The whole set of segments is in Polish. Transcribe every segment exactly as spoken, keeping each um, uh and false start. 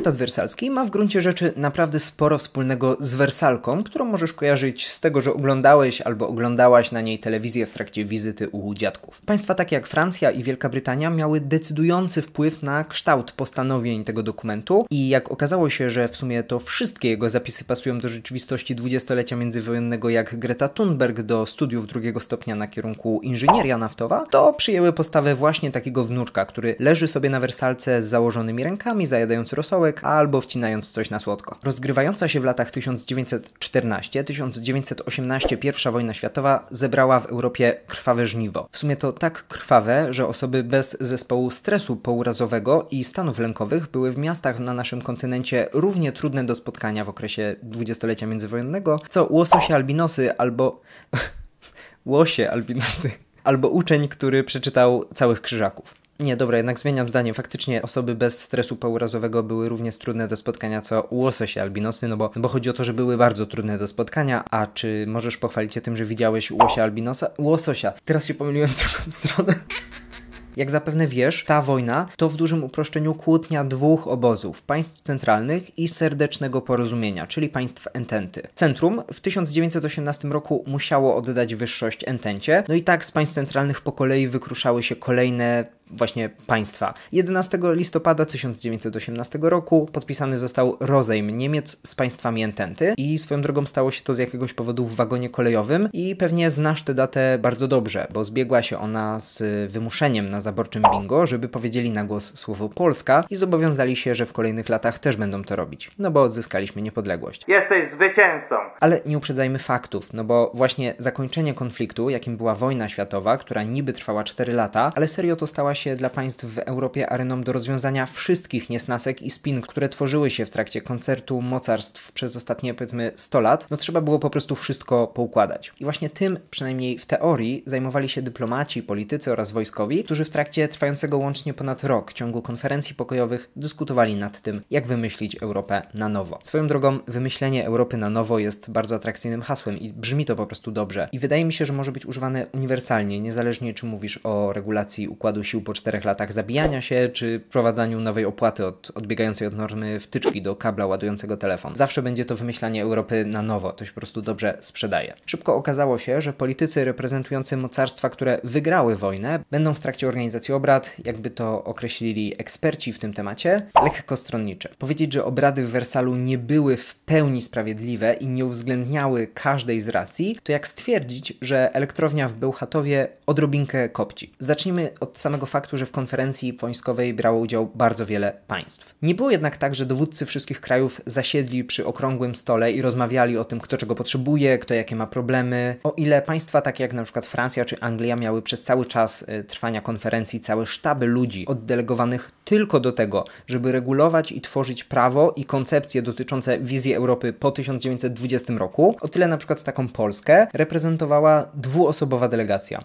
Traktat wersalski ma w gruncie rzeczy naprawdę sporo wspólnego z wersalką, którą możesz kojarzyć z tego, że oglądałeś albo oglądałaś na niej telewizję w trakcie wizyty u dziadków. Państwa takie jak Francja i Wielka Brytania miały decydujący wpływ na kształt postanowień tego dokumentu i jak okazało się, że w sumie to wszystkie jego zapisy pasują do rzeczywistości dwudziestolecia międzywojennego jak Greta Thunberg do studiów drugiego stopnia na kierunku inżynieria naftowa, to przyjęły postawę właśnie takiego wnuczka, który leży sobie na wersalce z założonymi rękami, zajadając rosołek albo wcinając coś na słodko. Rozgrywająca się w latach tysiąc dziewięćset czternastym do tysiąc dziewięćset osiemnastego pierwsza wojna światowa zebrała w Europie krwawe żniwo. W sumie to tak krwawe, że osoby bez zespołu stresu pourazowego i stanów lękowych były w miastach na naszym kontynencie równie trudne do spotkania w okresie dwudziestolecia międzywojennego, co łososie albinosy albo... łosie albinosy. Albo uczeń, który przeczytał całych Krzyżaków. Nie, dobra, jednak zmieniam zdanie. Faktycznie osoby bez stresu pourazowego były równie trudne do spotkania co łososie albinosy, no bo, no bo chodzi o to, że były bardzo trudne do spotkania. A czy możesz pochwalić się tym, że widziałeś łosia albinosa? Łososia. Teraz się pomyliłem w drugą stronę. Jak zapewne wiesz, ta wojna to w dużym uproszczeniu kłótnia dwóch obozów, państw centralnych i serdecznego porozumienia, czyli państw ententy. Centrum w tysiąc dziewięćset osiemnastym roku musiało oddać wyższość entencie, no i tak z państw centralnych po kolei wykruszały się kolejne właśnie państwa. jedenastego listopada tysiąc dziewięćset osiemnastego roku podpisany został rozejm Niemiec z państwami ententy i swoją drogą stało się to z jakiegoś powodu w wagonie kolejowym i pewnie znasz tę datę bardzo dobrze, bo zbiegła się ona z wymuszeniem na zaborczym bingo, żeby powiedzieli na głos słowo Polska i zobowiązali się, że w kolejnych latach też będą to robić. No bo odzyskaliśmy niepodległość. Jesteś zwycięzcą! Ale nie uprzedzajmy faktów, no bo właśnie zakończenie konfliktu, jakim była wojna światowa, która niby trwała cztery lata, ale serio to stała się dla państw w Europie areną do rozwiązania wszystkich niesnasek i spin, które tworzyły się w trakcie koncertu mocarstw przez ostatnie, powiedzmy, sto lat. No trzeba było po prostu wszystko poukładać. I właśnie tym, przynajmniej w teorii, zajmowali się dyplomaci, politycy oraz wojskowi, którzy w trakcie trwającego łącznie ponad rok ciągu konferencji pokojowych dyskutowali nad tym, jak wymyślić Europę na nowo. Swoją drogą, wymyślenie Europy na nowo jest bardzo atrakcyjnym hasłem i brzmi to po prostu dobrze. I wydaje mi się, że może być używane uniwersalnie, niezależnie czy mówisz o regulacji układu sił po czterech latach zabijania się, czy wprowadzaniu nowej opłaty od, odbiegającej od normy wtyczki do kabla ładującego telefon. Zawsze będzie to wymyślanie Europy na nowo, to się po prostu dobrze sprzedaje. Szybko okazało się, że politycy reprezentujący mocarstwa, które wygrały wojnę, będą w trakcie organizacji obrad, jakby to określili eksperci w tym temacie, lekkostronnicze. Powiedzieć, że obrady w Wersalu nie były w pełni sprawiedliwe i nie uwzględniały każdej z racji, to jak stwierdzić, że elektrownia w Bełchatowie odrobinkę kopci. Zacznijmy od samego faktu, że w konferencji wojskowej brało udział bardzo wiele państw. Nie było jednak tak, że dowódcy wszystkich krajów zasiedli przy okrągłym stole i rozmawiali o tym, kto czego potrzebuje, kto jakie ma problemy. O ile państwa takie jak na przykład Francja czy Anglia miały przez cały czas y, trwania konferencji całe sztaby ludzi oddelegowanych tylko do tego, żeby regulować i tworzyć prawo i koncepcje dotyczące wizji Europy po tysiąc dziewięćset dwudziestym roku, o tyle na przykład taką Polskę reprezentowała dwuosobowa delegacja.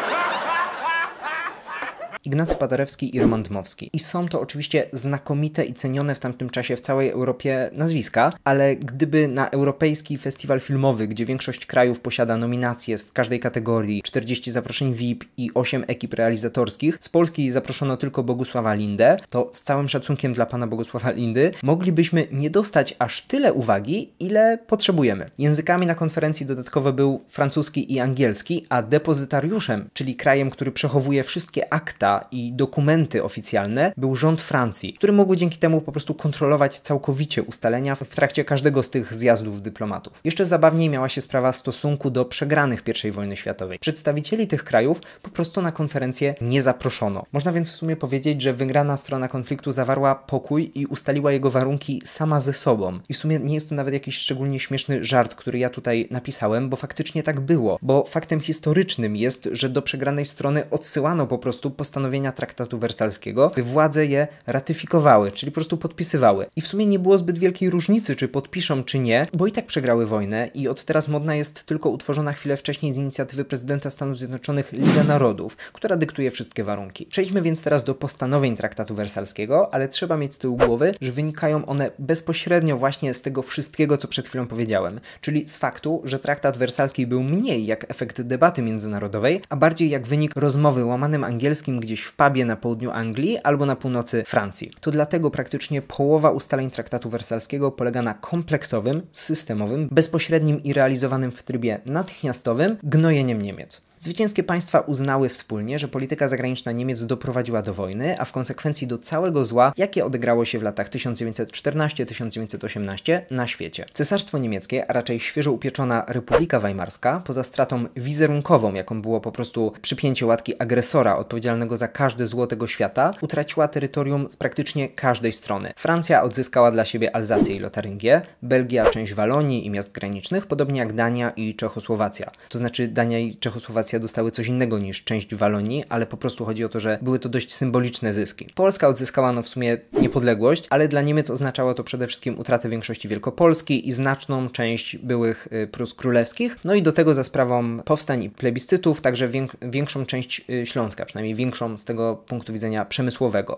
Ignacy Paderewski i Roman Dmowski. I są to oczywiście znakomite i cenione w tamtym czasie w całej Europie nazwiska, ale gdyby na europejski festiwal filmowy, gdzie większość krajów posiada nominacje w każdej kategorii, czterdzieści zaproszeń V I P i osiem ekip realizatorskich, z Polski zaproszono tylko Bogusława Lindę, to z całym szacunkiem dla pana Bogusława Lindy moglibyśmy nie dostać aż tyle uwagi, ile potrzebujemy. Językami na konferencji dodatkowo był francuski i angielski, a depozytariuszem, czyli krajem, który przechowuje wszystkie akta i dokumenty oficjalne, był rząd Francji, który mógł dzięki temu po prostu kontrolować całkowicie ustalenia w trakcie każdego z tych zjazdów dyplomatów. Jeszcze zabawniej miała się sprawa stosunku do przegranych pierwszej wojny światowej. Przedstawicieli tych krajów po prostu na konferencję nie zaproszono. Można więc w sumie powiedzieć, że wygrana strona konfliktu zawarła pokój i ustaliła jego warunki sama ze sobą. I w sumie nie jest to nawet jakiś szczególnie śmieszny żart, który ja tutaj napisałem, bo faktycznie tak było. Bo faktem historycznym jest, że do przegranej strony odsyłano po prostu postanowienia traktatu wersalskiego, by władze je ratyfikowały, czyli po prostu podpisywały. I w sumie nie było zbyt wielkiej różnicy, czy podpiszą, czy nie, bo i tak przegrały wojnę i od teraz modna jest tylko utworzona chwilę wcześniej z inicjatywy prezydenta Stanów Zjednoczonych Liga Narodów, która dyktuje wszystkie warunki. Przejdźmy więc teraz do postanowień traktatu wersalskiego, ale trzeba mieć z tyłu głowy, że wynikają one bezpośrednio właśnie z tego wszystkiego, co przed chwilą powiedziałem, czyli z faktu, że traktat wersalski był mniej jak efekt debaty międzynarodowej, a bardziej jak wynik rozmowy łamanym angielskim gdzieś gdzieś w pubie na południu Anglii albo na północy Francji. To dlatego praktycznie połowa ustaleń traktatu wersalskiego polega na kompleksowym, systemowym, bezpośrednim i realizowanym w trybie natychmiastowym gnojeniem Niemiec. Zwycięskie państwa uznały wspólnie, że polityka zagraniczna Niemiec doprowadziła do wojny, a w konsekwencji do całego zła, jakie odegrało się w latach tysiąc dziewięćset czternastym do tysiąc dziewięćset osiemnastego na świecie. Cesarstwo niemieckie, a raczej świeżo upieczona Republika Weimarska, poza stratą wizerunkową, jaką było po prostu przypięcie łatki agresora odpowiedzialnego za każde zło tego świata, utraciła terytorium z praktycznie każdej strony. Francja odzyskała dla siebie Alzację i Lotaryngię, Belgia część Walonii i miast granicznych, podobnie jak Dania i Czechosłowacja. To znaczy Dania i Czechosłowacja dostały coś innego niż część Walonii, ale po prostu chodzi o to, że były to dość symboliczne zyski. Polska odzyskała no w sumie niepodległość, ale dla Niemiec oznaczało to przede wszystkim utratę większości Wielkopolski i znaczną część byłych y, Prus królewskich, no i do tego za sprawą powstań i plebiscytów także wiek większą część y, Śląska, przynajmniej większą z tego punktu widzenia przemysłowego.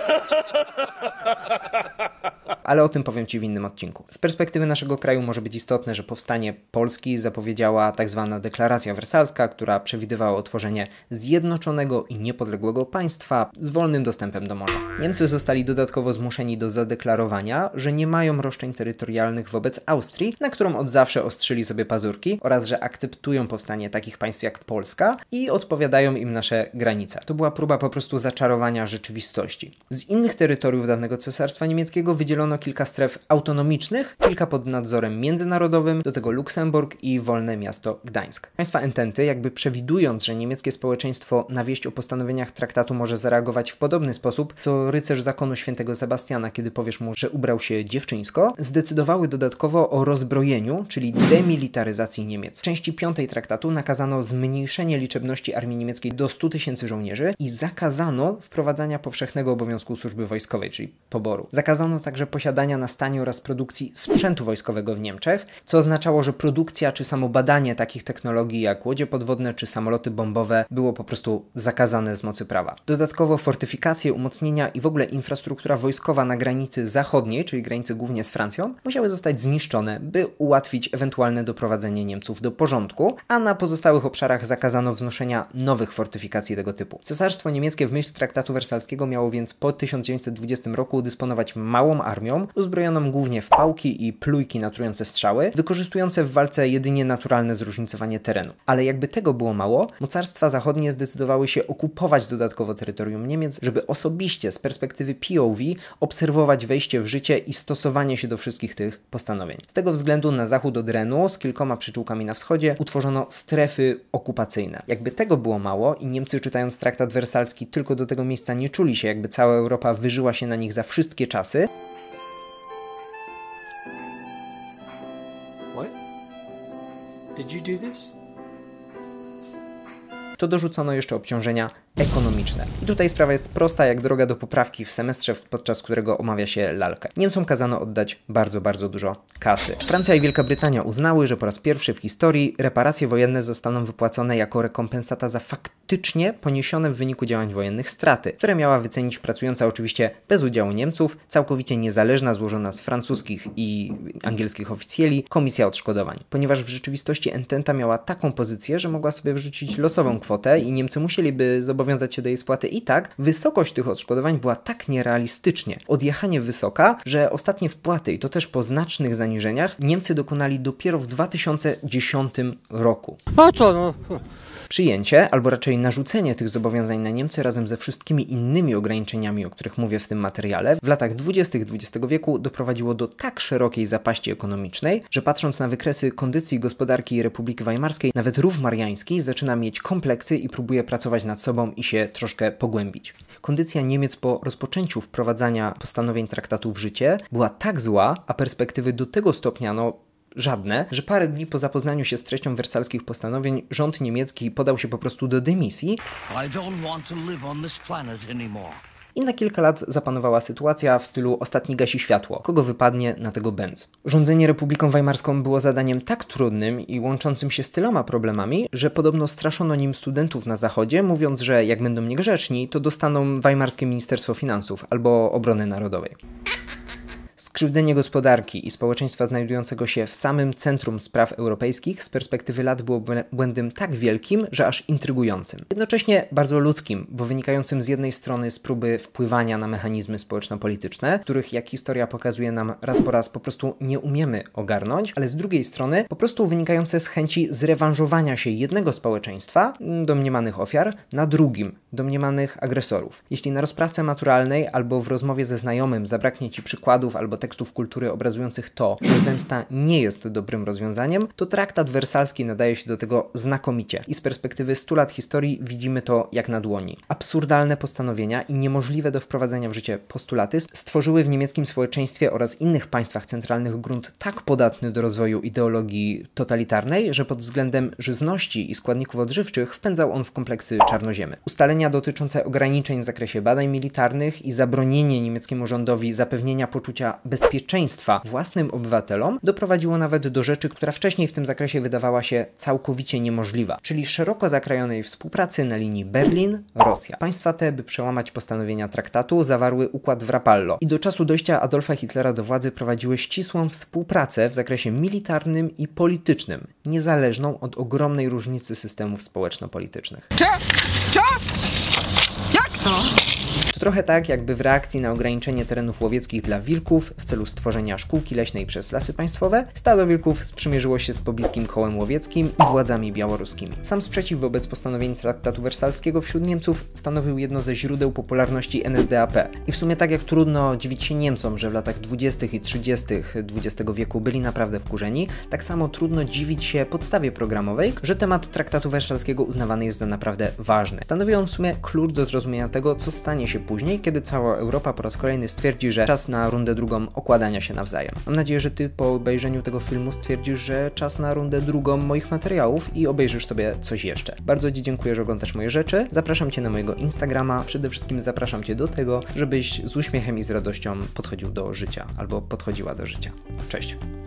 Ale o tym powiem Ci w innym odcinku. Z perspektywy naszego kraju może być istotne, że powstanie Polski zapowiedziała tak zwana deklaracja wersalska, która przewidywała utworzenie zjednoczonego i niepodległego państwa z wolnym dostępem do morza. Niemcy zostali dodatkowo zmuszeni do zadeklarowania, że nie mają roszczeń terytorialnych wobec Austrii, na którą od zawsze ostrzyli sobie pazurki, oraz że akceptują powstanie takich państw jak Polska i odpowiadają im nasze granice. To była próba po prostu zaczarowania rzeczywistości. Z innych terytoriów dawnego Cesarstwa Niemieckiego wydzielono kilka stref autonomicznych, kilka pod nadzorem międzynarodowym, do tego Luksemburg i wolne miasto Gdańsk. Państwa ententy, jakby przewidując, że niemieckie społeczeństwo na wieść o postanowieniach traktatu może zareagować w podobny sposób, co rycerz zakonu świętego Sebastiana, kiedy powiesz mu, że ubrał się dziewczyńsko, zdecydowały dodatkowo o rozbrojeniu, czyli demilitaryzacji Niemiec. W części piątej traktatu nakazano zmniejszenie liczebności armii niemieckiej do stu tysięcy żołnierzy i zakazano wprowadzania powszechnego obowiązku służby wojskowej, czyli poboru. Zakazano także posiadania na stanie oraz produkcji sprzętu wojskowego w Niemczech, co oznaczało, że produkcja czy samo badanie takich technologii jak łodzie podwodne czy samoloty bombowe było po prostu zakazane z mocy prawa. Dodatkowo fortyfikacje, umocnienia i w ogóle infrastruktura wojskowa na granicy zachodniej, czyli granicy głównie z Francją, musiały zostać zniszczone, by ułatwić ewentualne doprowadzenie Niemców do porządku, a na pozostałych obszarach zakazano wznoszenia nowych fortyfikacji tego typu. Cesarstwo niemieckie w myśl traktatu wersalskiego miało więc po tysiąc dziewięćset dwudziestym roku dysponować małą armią, uzbrojoną głównie w pałki i plujki natrujące strzały, wykorzystujące w walce jedynie naturalne zróżnicowanie terenu. Ale jakby tego było mało, mocarstwa zachodnie zdecydowały się okupować dodatkowo terytorium Niemiec, żeby osobiście z perspektywy P O V obserwować wejście w życie i stosowanie się do wszystkich tych postanowień. Z tego względu na zachód od Renu, z kilkoma przyczółkami na wschodzie, utworzono strefy okupacyjne. Jakby tego było mało i Niemcy, czytając traktat wersalski, tylko do tego miejsca nie czuli się, jakby cała Europa wyżyła się na nich za wszystkie czasy, Did you do this? to dorzucono jeszcze obciążenia ekonomiczne. I tutaj sprawa jest prosta jak droga do poprawki w semestrze, podczas którego omawia się lalkę. Niemcom kazano oddać bardzo, bardzo dużo kasy. Francja i Wielka Brytania uznały, że po raz pierwszy w historii reparacje wojenne zostaną wypłacone jako rekompensata za faktycznie poniesione w wyniku działań wojennych straty, które miała wycenić pracująca oczywiście bez udziału Niemców, całkowicie niezależna, złożona z francuskich i angielskich oficjeli komisja odszkodowań. Ponieważ w rzeczywistości ententa miała taką pozycję, że mogła sobie wrzucić losową kwotę i Niemcy musieliby zobowiązać się do jej spłaty i tak, wysokość tych odszkodowań była tak nierealistycznie odjechanie wysoka, że ostatnie wpłaty, i to też po znacznych zaniżeniach, Niemcy dokonali dopiero w dwa tysiące dziesiątym roku. Po co no? Przyjęcie, albo raczej narzucenie tych zobowiązań na Niemcy razem ze wszystkimi innymi ograniczeniami, o których mówię w tym materiale, w latach dwudziestych dwudziestego wieku doprowadziło do tak szerokiej zapaści ekonomicznej, że patrząc na wykresy kondycji gospodarki Republiki Weimarskiej, nawet Rów Mariański zaczyna mieć kompleksy i próbuje pracować nad sobą i się troszkę pogłębić. Kondycja Niemiec po rozpoczęciu wprowadzania postanowień traktatu w życie była tak zła, a perspektywy do tego stopnia no żadne, że parę dni po zapoznaniu się z treścią wersalskich postanowień rząd niemiecki podał się po prostu do dymisji i na kilka lat zapanowała sytuacja w stylu ostatni gasi światło, kogo wypadnie, na tego bęc. Rządzenie Republiką Weimarską było zadaniem tak trudnym i łączącym się z tyloma problemami, że podobno straszono nim studentów na zachodzie, mówiąc, że jak będą niegrzeczni, to dostaną Weimarskie Ministerstwo Finansów albo Obrony Narodowej. Z Skrzywdzenie gospodarki i społeczeństwa znajdującego się w samym centrum spraw europejskich z perspektywy lat było błędem tak wielkim, że aż intrygującym. Jednocześnie bardzo ludzkim, bo wynikającym z jednej strony z próby wpływania na mechanizmy społeczno-polityczne, których, jak historia pokazuje nam raz po raz, po prostu nie umiemy ogarnąć, ale z drugiej strony po prostu wynikające z chęci zrewanżowania się jednego społeczeństwa, domniemanych ofiar, na drugim, domniemanych agresorów. Jeśli na rozprawce maturalnej albo w rozmowie ze znajomym zabraknie Ci przykładów albo tekstów kultury obrazujących to, że zemsta nie jest dobrym rozwiązaniem, to traktat wersalski nadaje się do tego znakomicie i z perspektywy stu lat historii widzimy to jak na dłoni. Absurdalne postanowienia i niemożliwe do wprowadzenia w życie postulaty stworzyły w niemieckim społeczeństwie oraz innych państwach centralnych grunt tak podatny do rozwoju ideologii totalitarnej, że pod względem żyzności i składników odżywczych wpędzał on w kompleksy czarnoziemy. Ustalenia dotyczące ograniczeń w zakresie badań militarnych i zabronienie niemieckiemu rządowi zapewnienia poczucia bezpieczeństwa własnym obywatelom doprowadziło nawet do rzeczy, która wcześniej w tym zakresie wydawała się całkowicie niemożliwa, czyli szeroko zakrojonej współpracy na linii Berlin-Rosja. Państwa te, by przełamać postanowienia traktatu, zawarły układ w Rapallo i do czasu dojścia Adolfa Hitlera do władzy prowadziły ścisłą współpracę w zakresie militarnym i politycznym, niezależną od ogromnej różnicy systemów społeczno-politycznych. Co? Co? Jak to? To trochę tak, jakby w reakcji na ograniczenie terenów łowieckich dla wilków w celu stworzenia szkółki leśnej przez Lasy Państwowe, stado wilków sprzymierzyło się z pobliskim kołem łowieckim i władzami białoruskimi. Sam sprzeciw wobec postanowień traktatu wersalskiego wśród Niemców stanowił jedno ze źródeł popularności N S D A P. I w sumie tak jak trudno dziwić się Niemcom, że w latach dwudziestych i trzydziestych dwudziestego wieku byli naprawdę wkurzeni, tak samo trudno dziwić się podstawie programowej, że temat traktatu wersalskiego uznawany jest za naprawdę ważny. Stanowi on w sumie klucz do zrozumienia tego, co stanie się później, kiedy cała Europa po raz kolejny stwierdzi, że czas na rundę drugą okładania się nawzajem. Mam nadzieję, że Ty po obejrzeniu tego filmu stwierdzisz, że czas na rundę drugą moich materiałów i obejrzysz sobie coś jeszcze. Bardzo Ci dziękuję, że oglądasz moje rzeczy. Zapraszam Cię na mojego Instagrama. Przede wszystkim zapraszam Cię do tego, żebyś z uśmiechem i z radością podchodził do życia albo podchodziła do życia. Cześć!